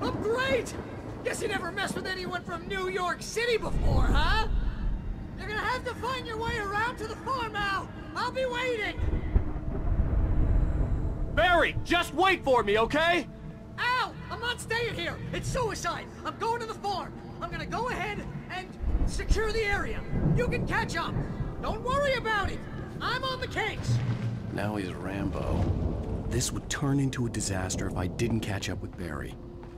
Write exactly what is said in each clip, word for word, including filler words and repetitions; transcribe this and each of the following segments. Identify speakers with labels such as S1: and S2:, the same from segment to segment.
S1: I'm great! Guess you never messed with anyone from New York City before, huh? You're gonna have to find your way around to the farm now! I'll be waiting!
S2: Barry, just wait for me, okay?
S1: Al! I'm not staying here! It's suicide! I'm going to the farm! I'm gonna go ahead and secure the area. You can catch up! Don't worry about it! I'm on the case!
S3: Now he's Rambo. This would turn into a disaster if I didn't catch up with Barry.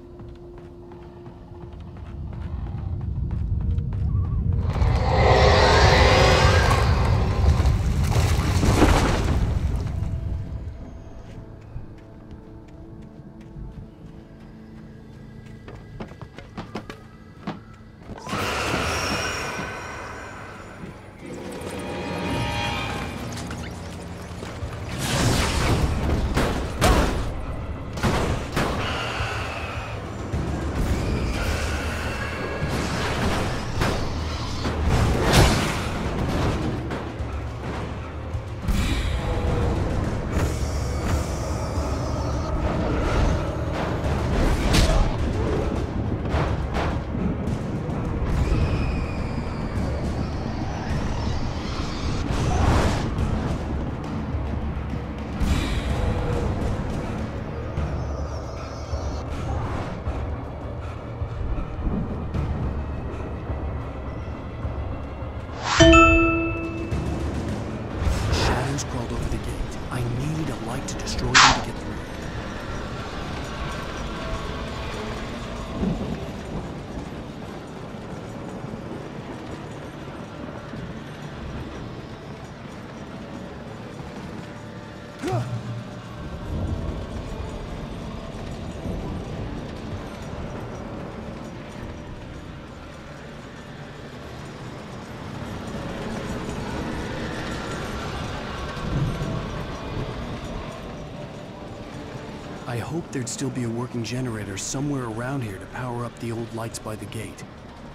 S3: I hoped there'd still be a working generator somewhere around here to power up the old lights by the gate.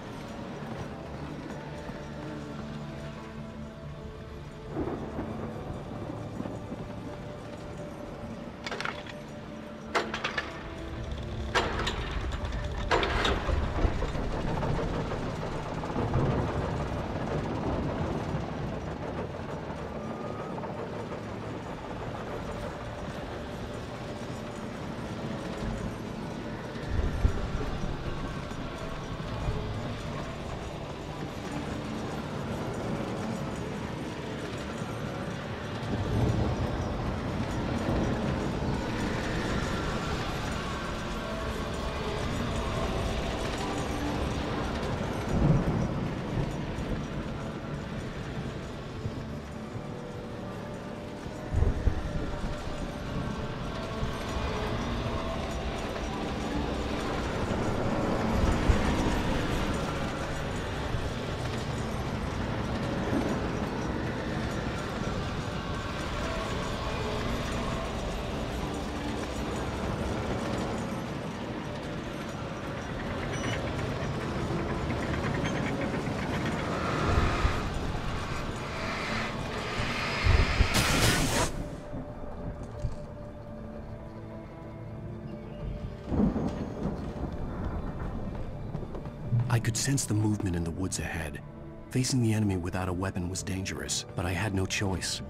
S3: I could sense the movement in the woods ahead. Facing the enemy without a weapon was dangerous, but I had no choice.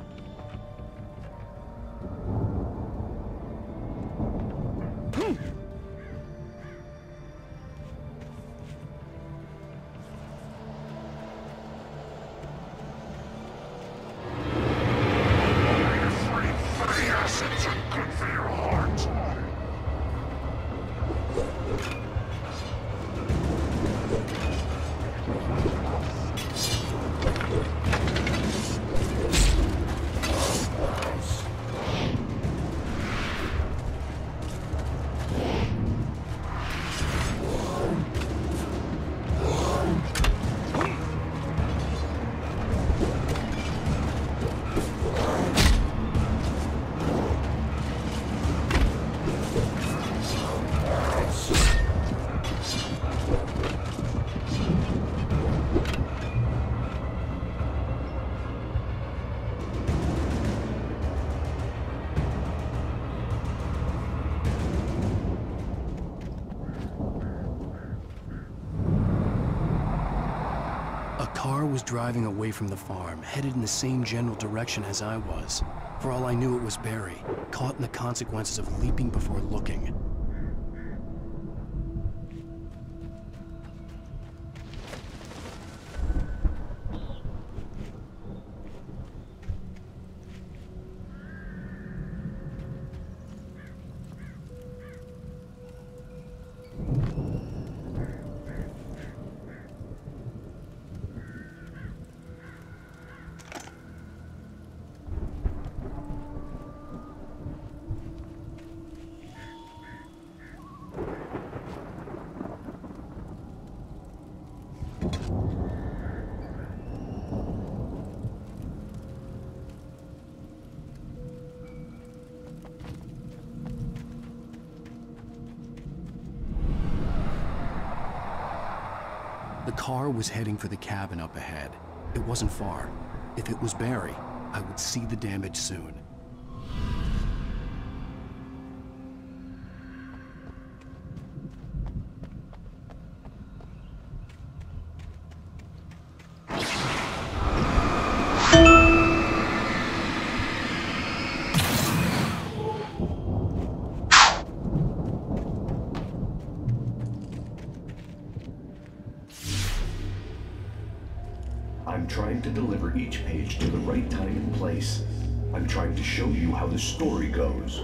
S3: car was driving away from the farm, headed in the same general direction as I was. For all I knew, it was Barry, caught in the consequences of leaping before looking. The car was heading for the cabin up ahead. It wasn't far. If it was Barry, I would see the damage soon.
S4: I'm trying to deliver each page to the right time and place. I'm trying to show you how the story goes.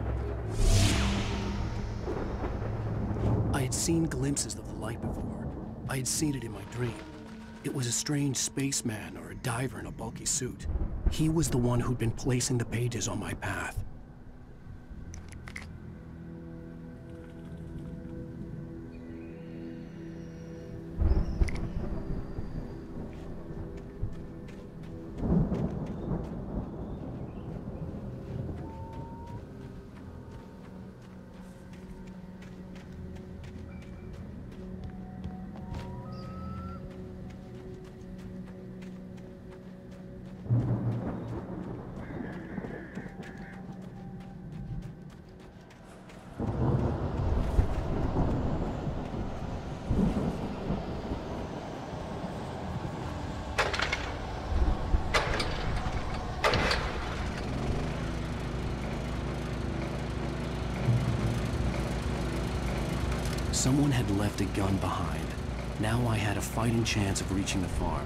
S3: I had seen glimpses of the light before. I had seen it in my dream. It was a strange spaceman or a diver in a bulky suit. He was the one who'd been placing the pages on my path. Someone had left a gun behind. Now I had a fighting chance of reaching the farm.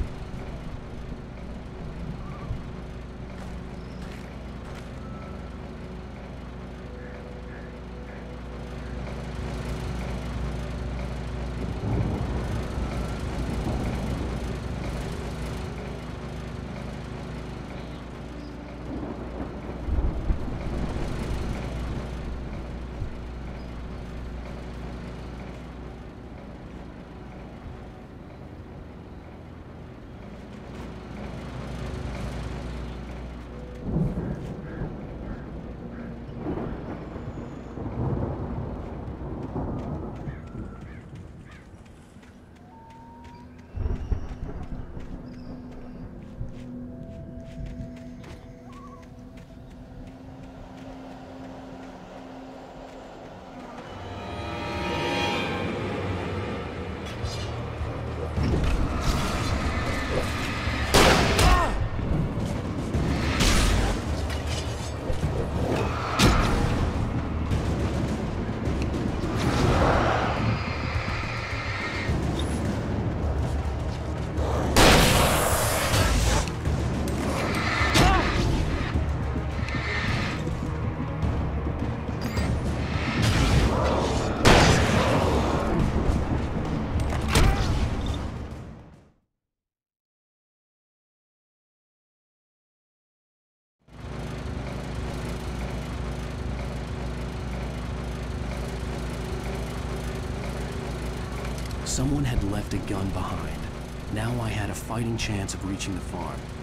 S3: Someone had left a gun behind. Now I had a fighting chance of reaching the farm.